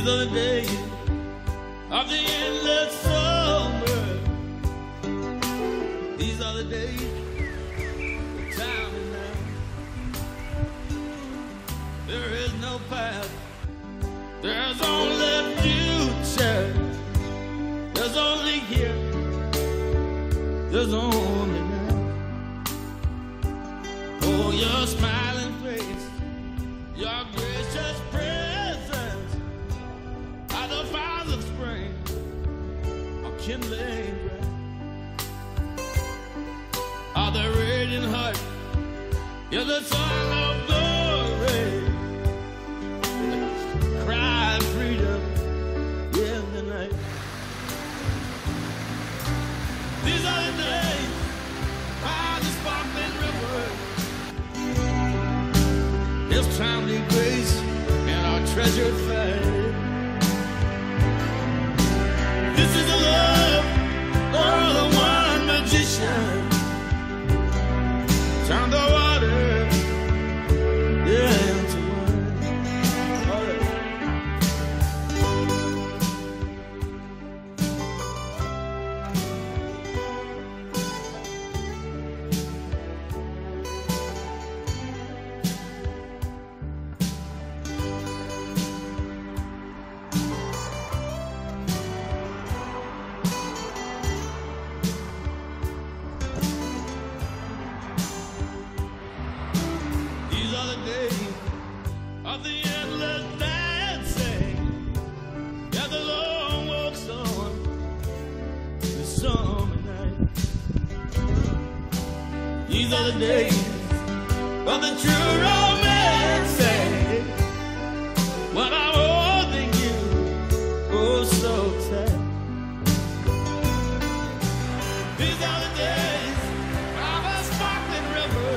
These are the days of the endless summer. These are the days, the time is now. There is no past, there's only future. There's only here, there's only now. Oh, your smiling face, your gracious presence, are the fires of spring, are kindling breath, are the radiant heart, you're the sun of glory, cry freedom in the night. These are the days by the sparkling river. There's timely grace and our treasured faith. This is the love of the one magician. Turn the water into wine. All right. These are the days of the endless dancing. Yeah, the long walks on the summer night. These are the days of the true romancing. When I'm holding you, oh so tight. These are the days of a sparkling river.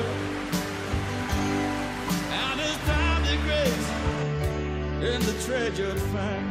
And it's time to grace in the treasured find.